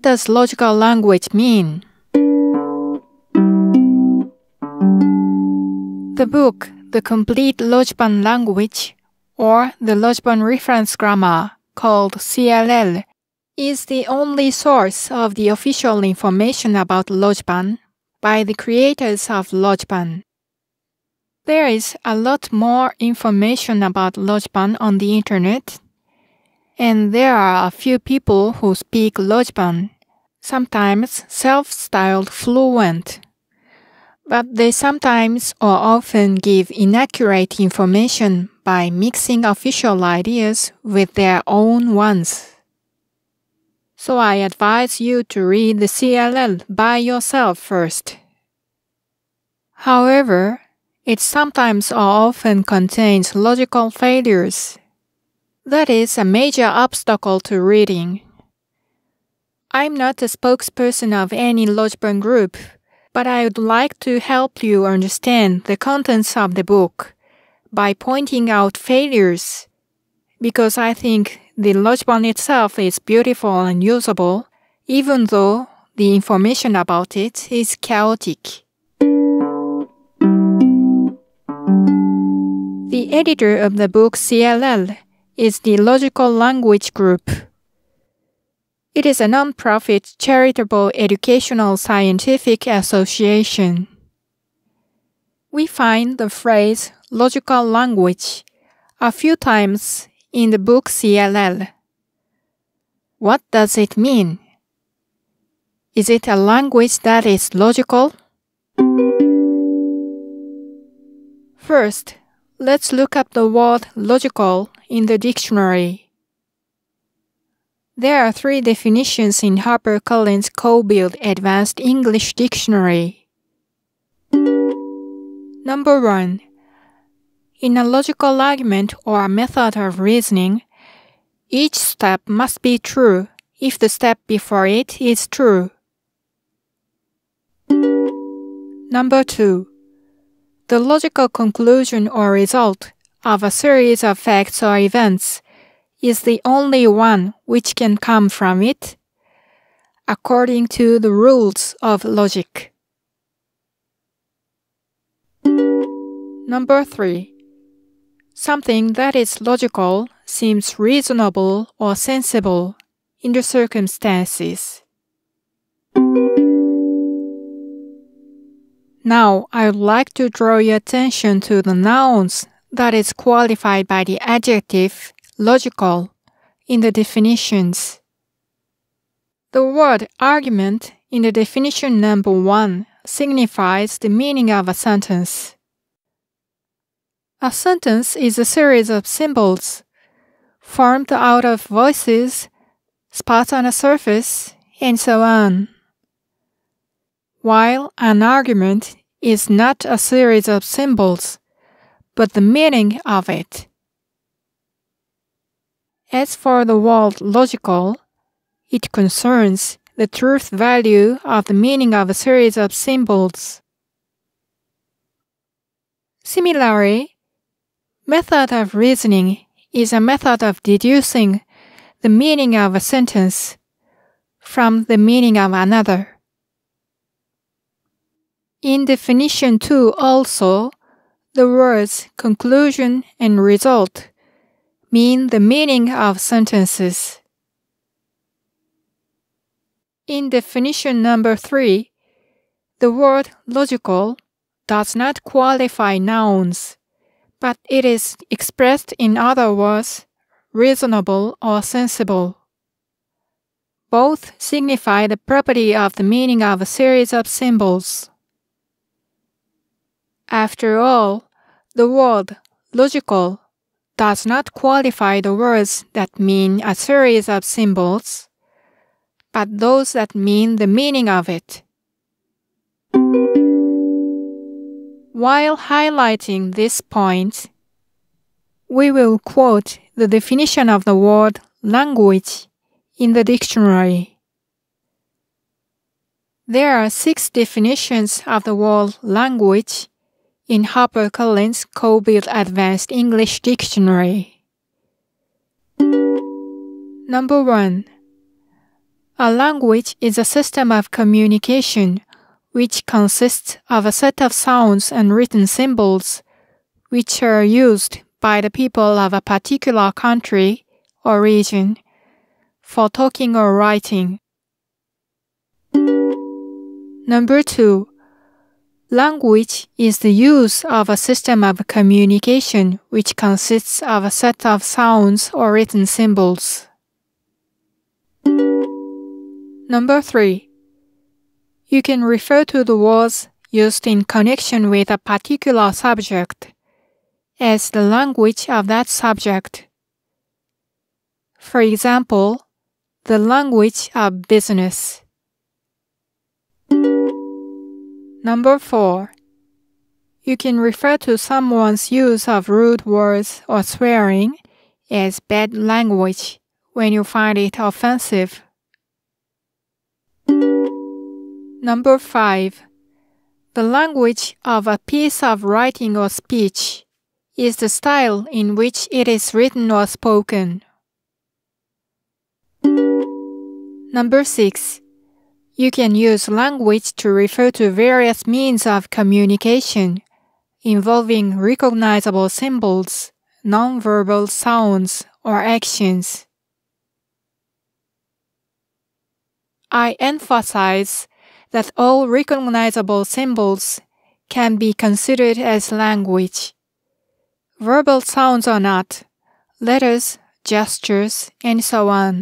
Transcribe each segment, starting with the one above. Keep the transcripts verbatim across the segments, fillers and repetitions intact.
does logical language mean? The book, The Complete Lojban Language, or the Lojban Reference Grammar, called C L L, is the only source of the official information about Lojban by the creators of Lojban. There is a lot more information about Lojban on the internet, and there are a few people who speak Lojban, sometimes self-styled fluent. But they sometimes or often give inaccurate information by mixing official ideas with their own ones. So I advise you to read the C L L by yourself first. However, it sometimes or often contains logical failures. That is a major obstacle to reading. I'm not a spokesperson of any Lojban group, but I would like to help you understand the contents of the book by pointing out failures, because I think the Lojban itself is beautiful and usable, even though the information about it is chaotic. The editor of the book C L L is the Logical Language Group. It is a non-profit charitable educational scientific association. We find the phrase logical language a few times in the book C L L. What does it mean? Is it a language that is logical? First, let's look up the word logical in the dictionary. There are three definitions in HarperCollins Co-Build Advanced English Dictionary. Number one. In a logical argument or a method of reasoning, each step must be true if the step before it is true. Number two. The logical conclusion or result of a series of facts or events is the only one which can come from it, according to the rules of logic. Number three. Something that is logical seems reasonable or sensible in the circumstances. Now, I would like to draw your attention to the nouns that is qualified by the adjective logical in the definitions. The word argument in the definition number one signifies the meaning of a sentence. A sentence is a series of symbols formed out of voices, spots on a surface, and so on. While an argument is not a series of symbols, but the meaning of it. As for the word logical, it concerns the truth value of the meaning of a series of symbols. Similarly, method of reasoning is a method of deducing the meaning of a sentence from the meaning of another. In definition two also, the words conclusion and result mean the meaning of sentences. In definition number three, the word logical does not qualify nouns, but it is expressed in other words, reasonable or sensible. Both signify the property of the meaning of a series of symbols. After all, the word logical does not qualify the words that mean a series of symbols, but those that mean the meaning of it. While highlighting this point, we will quote the definition of the word language in the dictionary. There are six definitions of the word language in HarperCollins Co-Build Advanced English Dictionary. Number one. A language is a system of communication which consists of a set of sounds and written symbols which are used by the people of a particular country or region for talking or writing. Number two. Language is the use of a system of communication which consists of a set of sounds or written symbols. Number three. You can refer to the words used in connection with a particular subject as the language of that subject. For example, the language of business. Number four. You can refer to someone's use of rude words or swearing as bad language when you find it offensive. Number five. The language of a piece of writing or speech is the style in which it is written or spoken. Number six. You can use language to refer to various means of communication involving recognizable symbols, nonverbal sounds, or actions. I emphasize that all recognizable symbols can be considered as language. Verbal sounds are not, letters, gestures, and so on.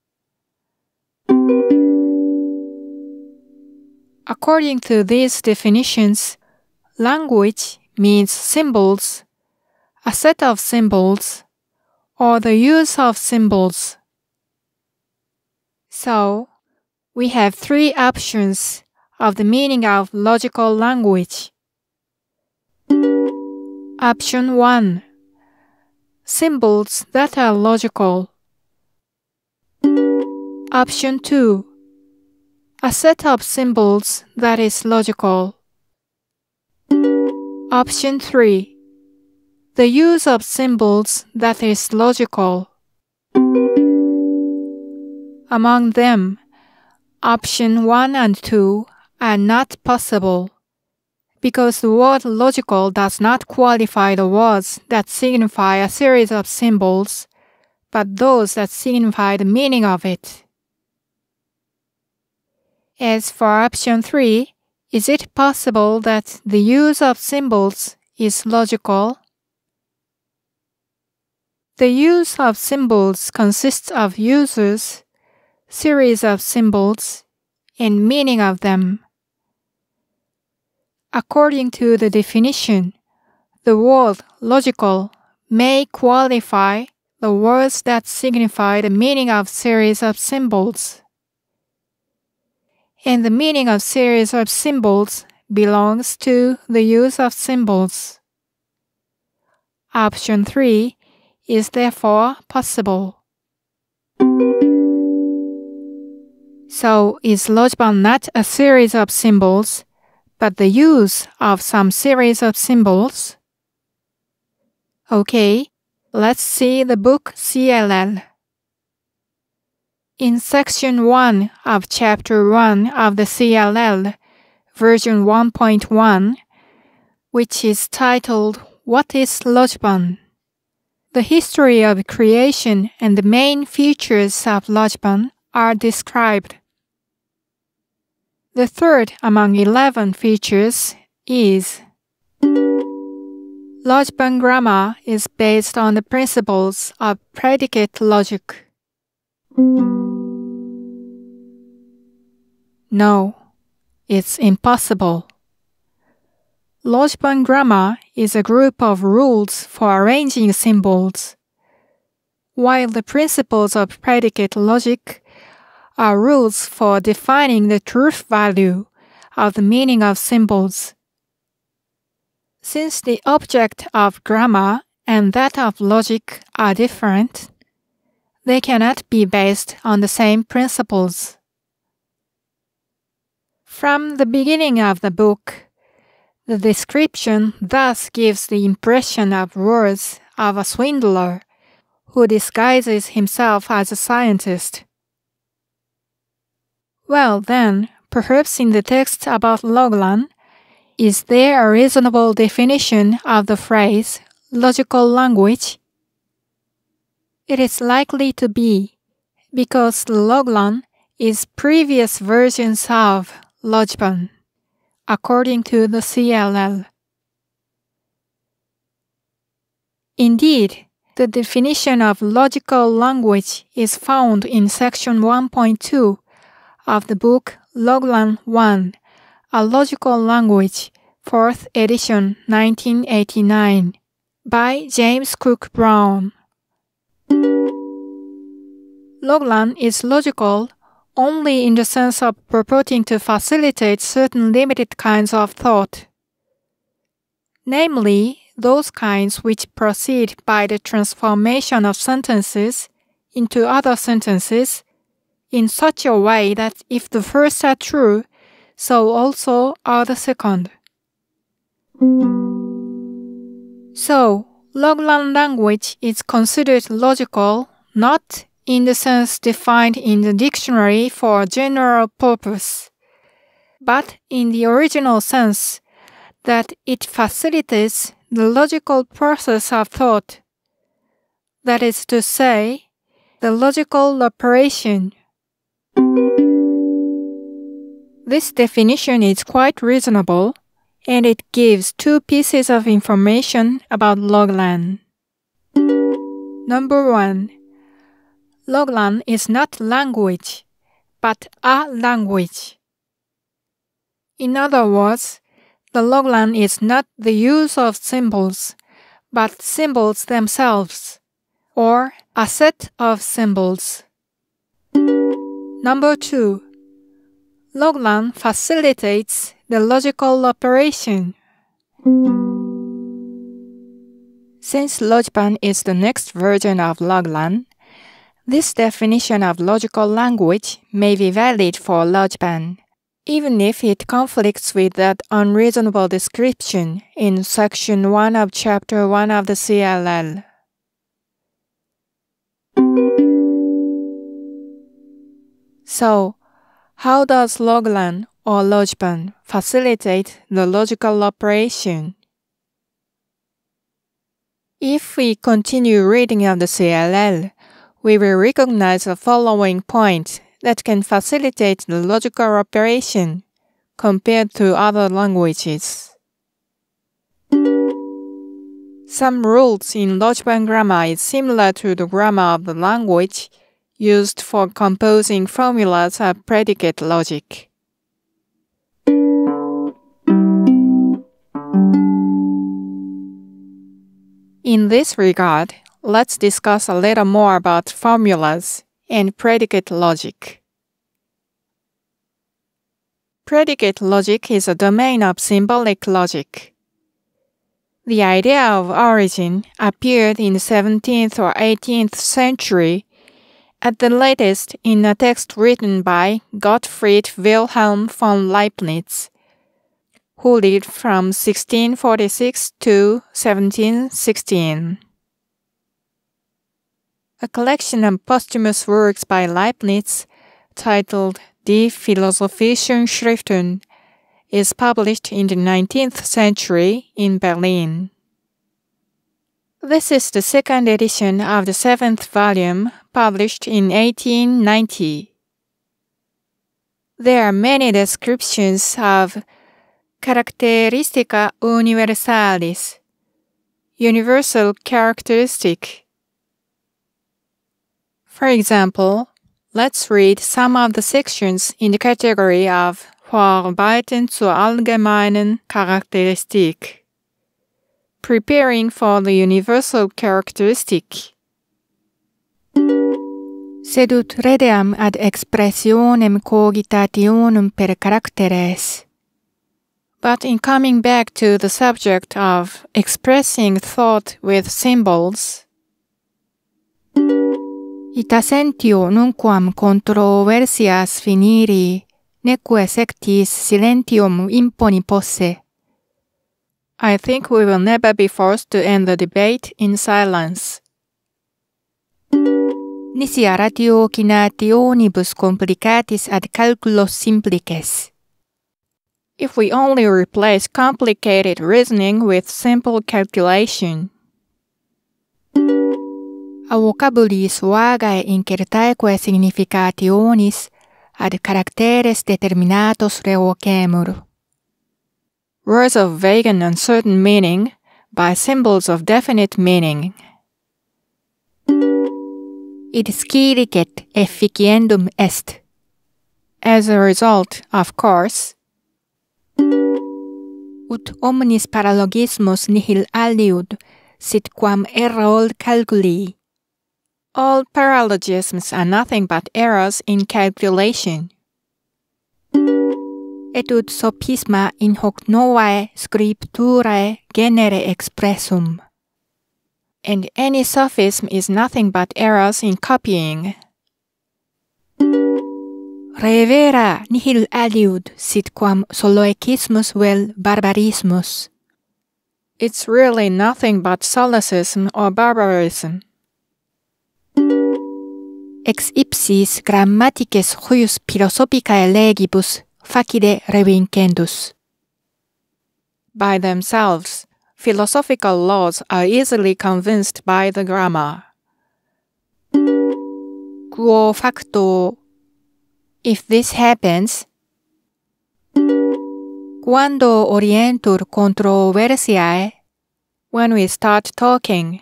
According to these definitions, language means symbols, a set of symbols, or the use of symbols. So, we have three options of the meaning of logical language. Option one. Symbols that are logical. Option two. A set of symbols that is logical. Option three. The use of symbols that is logical. Among them, option one and two are not possible because the word logical does not qualify the words that signify a series of symbols, but those that signify the meaning of it. As for option three, is it possible that the use of symbols is logical? The use of symbols consists of uses, series of symbols, and meaning of them. According to the definition, the word logical may qualify the words that signify the meaning of series of symbols. And the meaning of series of symbols belongs to the use of symbols. Option three is therefore possible. So, is Lojban not a series of symbols, but the use of some series of symbols? Okay, let's see the book C L L. In section one of chapter one of the C L L, version one point one, which is titled, What is Lojban? The history of creation and the main features of Lojban are described. The third among eleven features is Lojban grammar is based on the principles of predicate logic. No, it's impossible. Lojban grammar is a group of rules for arranging symbols, while the principles of predicate logic are rules for defining the truth value of the meaning of symbols. Since the object of grammar and that of logic are different, they cannot be based on the same principles. From the beginning of the book, the description thus gives the impression of words of a swindler who disguises himself as a scientist. Well then, perhaps in the text about Lojban, is there a reasonable definition of the phrase logical language? It is likely to be, because Lojban is previous versions of Lojban, according to the C L L. Indeed, the definition of logical language is found in section one point two of the book Lojban one, A Logical Language, fourth edition, nineteen eighty-nine, by James Cook Brown. Lojban is logical only in the sense of purporting to facilitate certain limited kinds of thought, namely those kinds which proceed by the transformation of sentences into other sentences in such a way that if the first are true, so also are the second. So, Lojban language is considered logical not in the sense defined in the dictionary for general purpose, but in the original sense that it facilitates the logical process of thought, that is to say, the logical operation. This definition is quite reasonable, and it gives two pieces of information about Lojban. Number one, Lojban is not language, but a language. In other words, the Lojban is not the use of symbols, but symbols themselves, or a set of symbols. Number two, Lojban facilitates the logical operation. Since Lojban is the next version of Lojban, this definition of logical language may be valid for Lojban, even if it conflicts with that unreasonable description in section one of chapter one of the C L L. So, how does Lojban or Lojban facilitate the logical operation? If we continue reading of the C L L, we will recognize the following points that can facilitate the logical operation compared to other languages. Some rules in Lojban grammar is similar to the grammar of the language used for composing formulas of predicate logic. In this regard, let's discuss a little more about formulas and predicate logic. Predicate logic is a domain of symbolic logic. The idea of origin appeared in the seventeenth or eighteenth century, at the latest in a text written by Gottfried Wilhelm von Leibniz, who lived from sixteen forty-six to seventeen sixteen. A collection of posthumous works by Leibniz, titled Die Philosophischen Schriften, is published in the nineteenth century in Berlin. This is the second edition of the seventh volume, published in eighteen ninety. There are many descriptions of characteristica universalis, universal characteristic. For example, let's read some of the sections in the category of Vorarbeiten zur allgemeinen Charakteristik, preparing for the universal characteristic. Sedunt redeam ad expressionem cogitationem per characteres. But in coming back to the subject of expressing thought with symbols, ita sentio nunquam controversias finiri, neque sectis silentium imponi posse. I think we will never be forced to end the debate in silence. Nisi ratio ocinationibus complicatis ad calculos simplices. If we only replace complicated reasoning with simple calculation. A vocabulis vagae incertaeque significationis ad caracteres determinatos revocemur. Words of vague and uncertain meaning by symbols of definite meaning. Id scilicet efficiendum est. As a result, of course. Ut omnis paralogismus nihil aliud, sit quam error calculi. All paralogisms are nothing but errors in calculation. Et ut sophisma in hoc novae scripturae genere expressum. And any sophism is nothing but errors in copying. Revera nihil aliud sit quam soloecismus vel barbarismus. It's really nothing but solecism or barbarism. Ex ipsis grammatices huius philosophicae legibus facile revincendus. By themselves, philosophical laws are easily convinced by the grammar. Quo facto. If this happens, quando orientur controversiae, when we start talking,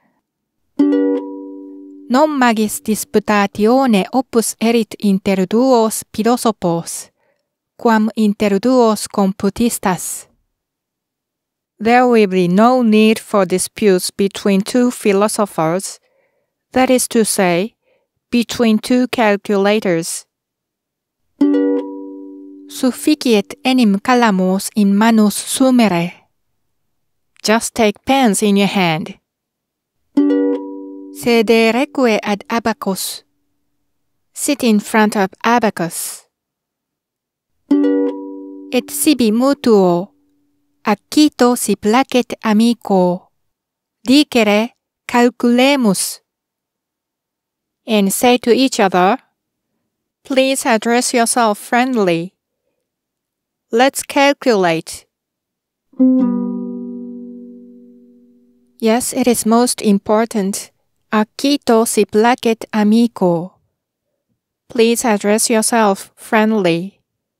non magis disputatione opus erit inter duos philosophos, quam inter duos computistas. There will be no need for disputes between two philosophers, that is to say, between two calculators. Sufficiet enim calamos in manus sumere. Just take pens in your hand. Sedereque ad abacus. Sit in front of abacus. Et sibi mutuo. Accito si placet amico. Dicere calculemus. And say to each other, please address yourself friendly. Let's calculate. Yes, it is most important. Accito si placet amico. Please address yourself friendly.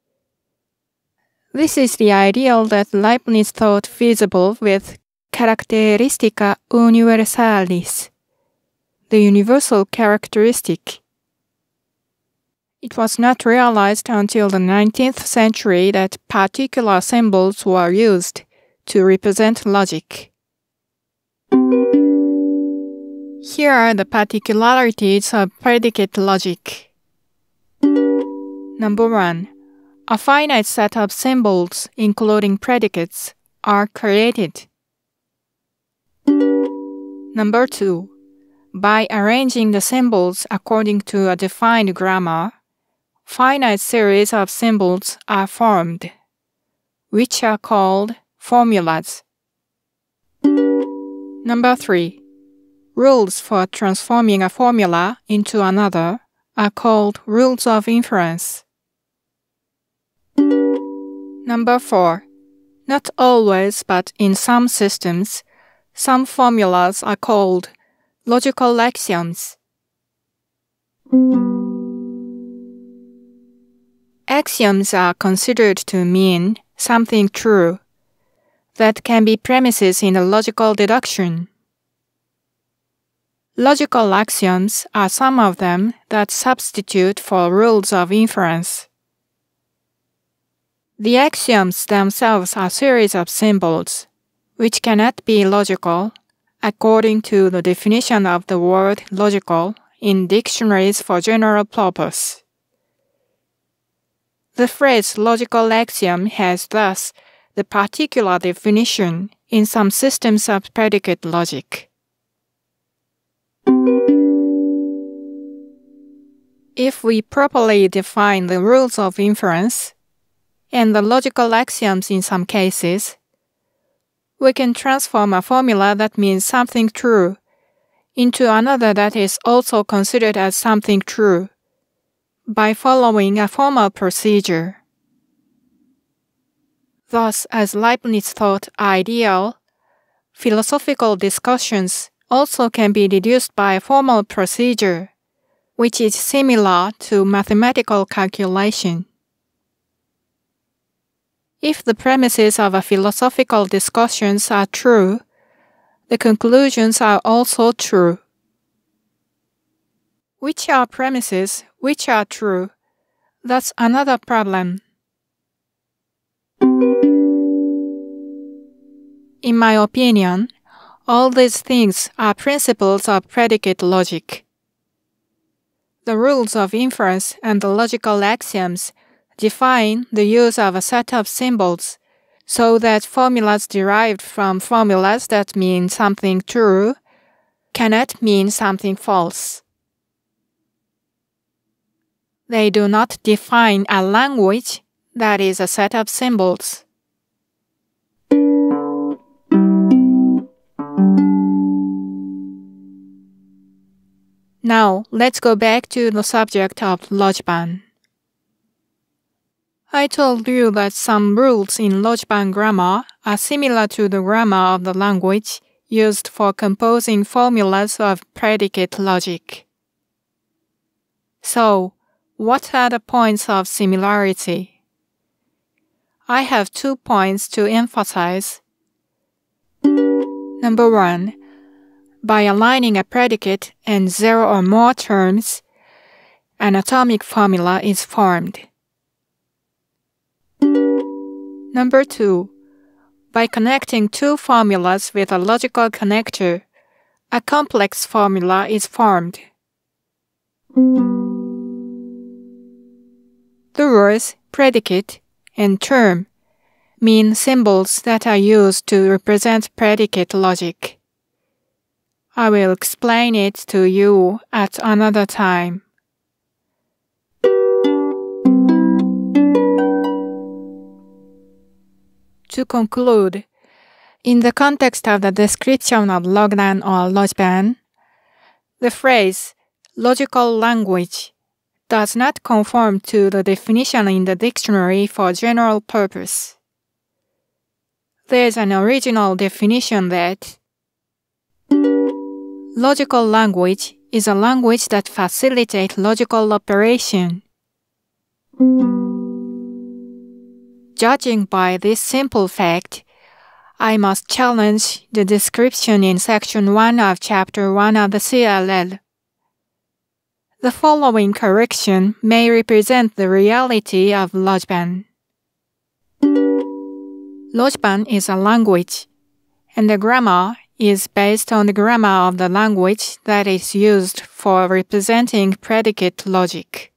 This is the ideal that Leibniz thought feasible with characteristica universalis, the universal characteristic. It was not realized until the nineteenth century that particular symbols were used to represent logic. Here are the particularities of predicate logic. Number one. A finite set of symbols, including predicates, are created. Number two. By arranging the symbols according to a defined grammar, finite series of symbols are formed, which are called formulas. Number three. Rules for transforming a formula into another are called rules of inference. Number four. Not always, but in some systems, some formulas are called logical axioms. Axioms are considered to mean something true that can be premises in a logical deduction. Logical axioms are some of them that substitute for rules of inference. The axioms themselves are series of symbols, which cannot be logical, according to the definition of the word logical in dictionaries for general purpose. The phrase logical axiom has thus the particular definition in some systems of predicate logic. If we properly define the rules of inference and the logical axioms in some cases, we can transform a formula that means something true into another that is also considered as something true, by following a formal procedure. Thus, as Leibniz thought ideal, philosophical discussions also can be deduced by a formal procedure, which is similar to mathematical calculation. If the premises of a philosophical discussions are true, the conclusions are also true. Which are premises, which are true? That's another problem. In my opinion, all these things are principles of predicate logic. The rules of inference and the logical axioms define the use of a set of symbols so that formulas derived from formulas that mean something true cannot mean something false. They do not define a language that is a set of symbols. Now, let's go back to the subject of Lojban. I told you that some rules in Lojban grammar are similar to the grammar of the language used for composing formulas of predicate logic. So, what are the points of similarity? I have two points to emphasize. Number one, by aligning a predicate and zero or more terms, an atomic formula is formed. Number two, by connecting two formulas with a logical connector, a complex formula is formed. The words predicate and term mean symbols that are used to represent predicate logic. I will explain it to you at another time. To conclude, in the context of the description of Lojban or Lojban, the phrase logical language does not conform to the definition in the dictionary for general purpose. There is an original definition that logical language is a language that facilitates logical operation. Judging by this simple fact, I must challenge the description in section one of chapter one of the C L L. The following correction may represent the reality of Lojban. Lojban is a language, and the grammar is based on the grammar of the language that is used for representing predicate logic.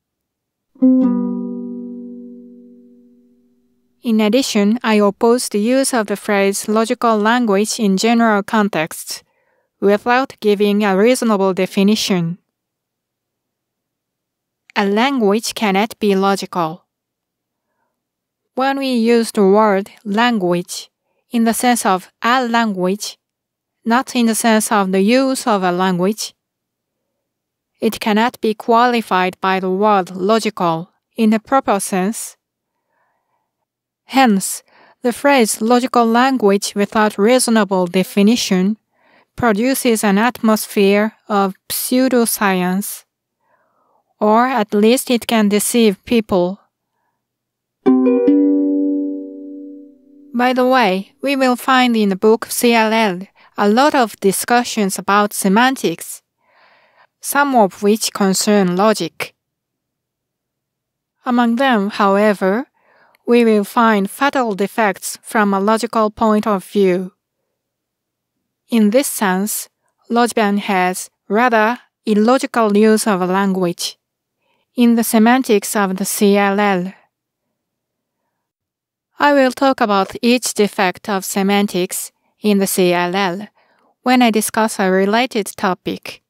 In addition, I oppose the use of the phrase logical language in general contexts without giving a reasonable definition. A language cannot be logical. When we use the word language in the sense of a language, not in the sense of the use of a language, it cannot be qualified by the word logical in the proper sense. Hence, the phrase logical language without reasonable definition produces an atmosphere of pseudoscience, or at least it can deceive people. By the way, we will find in the book C L L a lot of discussions about semantics, some of which concern logic. Among them, however, we will find fatal defects from a logical point of view. In this sense, Lojban has rather illogical use of a language in the semantics of the C L L. I will talk about each defect of semantics in the C L L when I discuss a related topic.